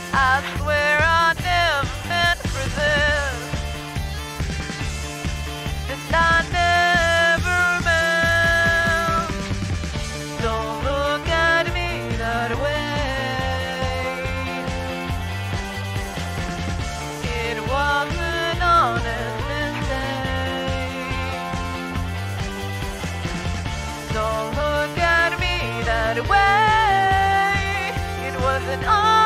I swear I never meant for this, and I never meant. Don't look at me that way. It was an honest mistake. Don't look at me that way. It was an honest